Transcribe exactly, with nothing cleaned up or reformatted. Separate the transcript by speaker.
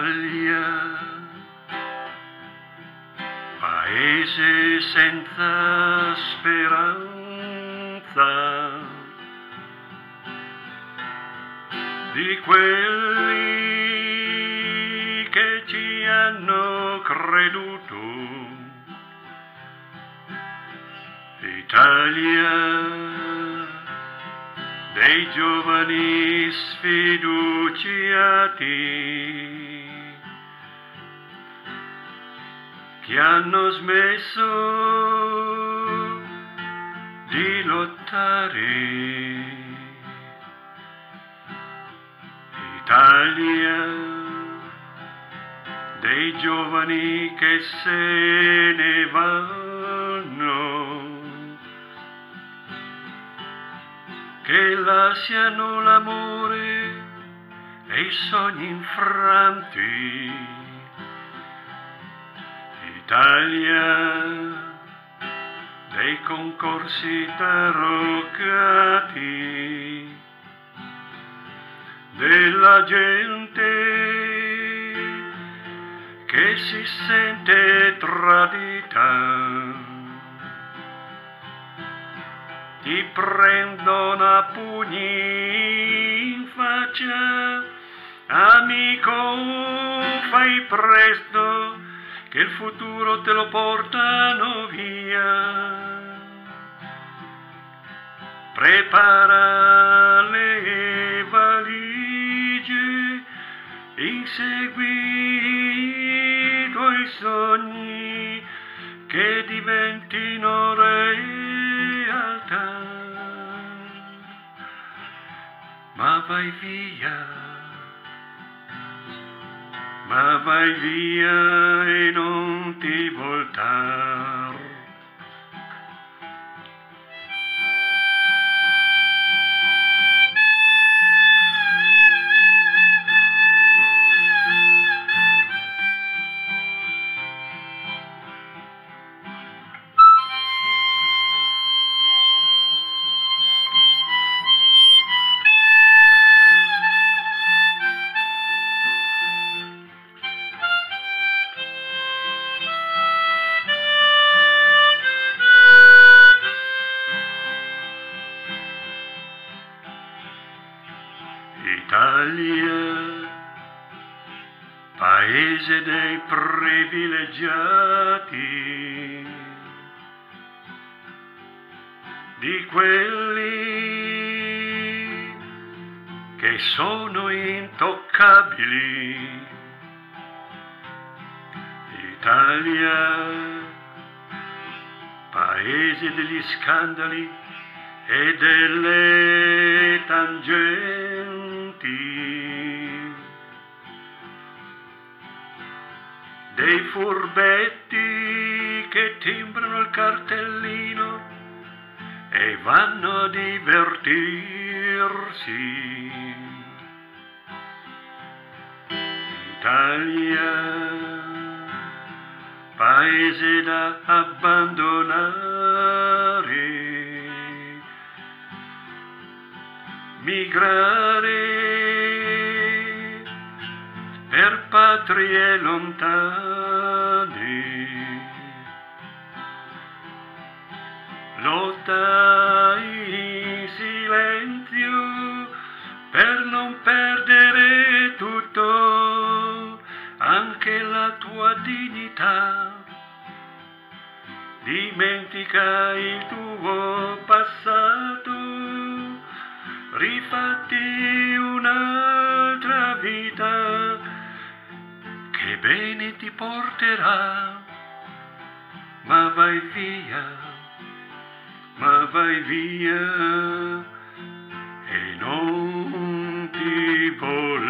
Speaker 1: Italia, paese senza speranza, di quelli che ci hanno creduto. Italia dei giovani sfiduciati che hanno smesso di lottare. Italia dei giovani che se ne vanno, che lasciano l'amore e i sogni infranti. Italia dei concorsi taroccati, della gente che si sente tradita. Ti prendono a pugni in faccia, amico, fai presto, che il futuro te lo portano via. Prepara le valigie, insegui i tuoi sogni, che diventino realtà. Ma vai via, ma vai via e non ti voltar. Italia, paese dei privilegiati, di quelli che sono intoccabili. Italia, paese degli scandali e delle tangenti, dei furbetti che timbrano il cartellino e vanno a divertirsi. Italia, paese da abbandonare, migrare per patrie lontane, lotta in silenzio per non perdere tutto, anche la tua dignità. Dimentica il tuo passato, rifatti un'altra vita che bene ti porterà. Ma vai via, ma vai via e non ti volerà.